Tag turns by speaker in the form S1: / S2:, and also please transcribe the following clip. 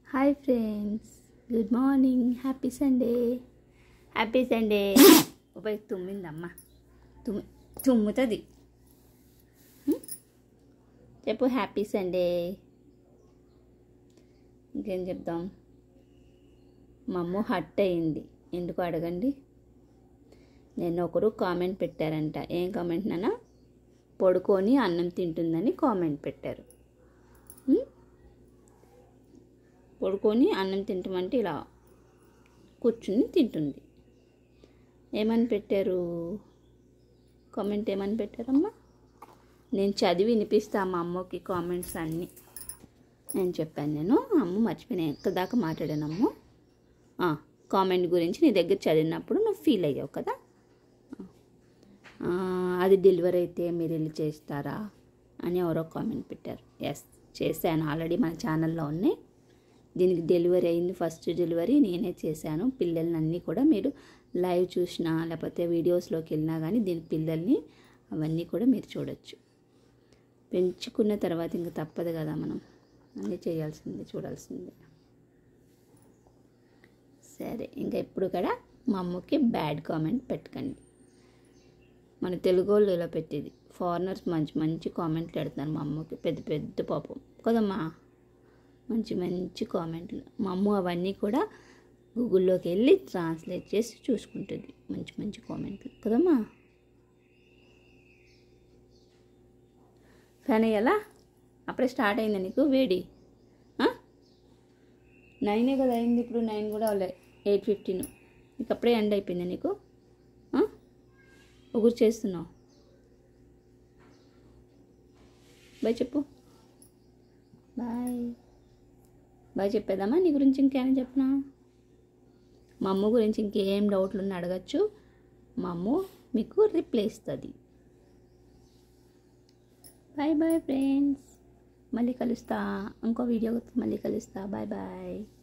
S1: Hi friends, good morning. Happy Sunday. Happy Sunday. ఉపయోగ తుమ్మిందమ్మా, తుమ్ముతుంది. చెప్పు హ్యాపీ సండే. ఇంకేం చెప్దాం. మా అమ్మ హట్ అయింది. ఎందుకు అడగండి. నేను ఒకరు కామెంట్ పెట్టారంట. ఏం కామెంట్ నాన్న? పడుకొని అన్నం తింటుందని కామెంట్ పెట్టారు. పడుకొని అన్నం తింటామంటే ఇలా కూర్చుని తింటుంది. ఏమని పెట్టారు కామెంట్? ఏమని పెట్టారమ్మా? నేను చదివి వినిపిస్తా మా అమ్మకి కామెంట్స్ అన్నీ. నేను చెప్పాను, అమ్మ మర్చిపోయినా ఎక్కడ దాకా మాట్లాడానమ్మ. కామెంట్ గురించి నీ దగ్గర చదివినప్పుడు నువ్వు ఫీల్ అయ్యావు కదా. అది డెలివరీ అయితే మీరు వెళ్ళి చేస్తారా అని ఎవరో కామెంట్ పెట్టారు. ఎస్, చేశాను. ఆల్రెడీ మన ఛానల్లో ఉన్నాయి. దీనికి డెలివరీ అయింది. ఫస్ట్ డెలివరీ నేనే చేశాను. పిల్లల్ని అన్నీ కూడా మీరు లైవ్ చూసినా లేకపోతే వీడియోస్లోకి వెళ్ళినా కానీ దీని పిల్లల్ని అవన్నీ కూడా మీరు చూడొచ్చు. పెంచుకున్న తర్వాత ఇంకా తప్పదు కదా, మనం అన్నీ చేయాల్సిందే, చూడాల్సిందే. సరే, ఇంకా ఎప్పుడు కూడా మా అమ్మకి బ్యాడ్ కామెంట్ పెట్టకండి. మన తెలుగు వాళ్ళు ఇలా పెట్టేది. ఫారినర్స్ మంచి మంచి కామెంట్లు పెడుతున్నారు మా అమ్మకి, పెద్ద పెద్ద పాపం కదమ్మా. మంచి మంచి కామెంట్లు. మా అమ్మ అవన్నీ కూడా గూగుల్లోకి వెళ్ళి ట్రాన్స్లేట్ చేసి చూసుకుంటుంది. మంచి మంచి కామెంట్లు కదమ్మా. కానీ ఎలా అప్పుడే స్టార్ట్ అయిందా నీకు వేడి? 9 కదా అయింది. ఇప్పుడు 9 కూడా అవలే, 8:15. నీకు అప్పుడే ఎండ్ అయిపోయిందా నీకు? ఒకరు చేస్తున్నావు. బాయ్ చెప్పు. బాయ్ బాయ్ చెప్పేద్దామా? నీ గురించి ఇంకేమైనా చెప్పనా? మా అమ్మ గురించి ఇంకేం డౌట్లు ఉన్నా అడగచ్చు. మా అమ్మ మీకు రిప్లై ఇస్తుంది. Bye bye friends. మళ్ళీ కలుస్తా. ఇంకో వీడియో మళ్ళీ కలుస్తా. Bye bye.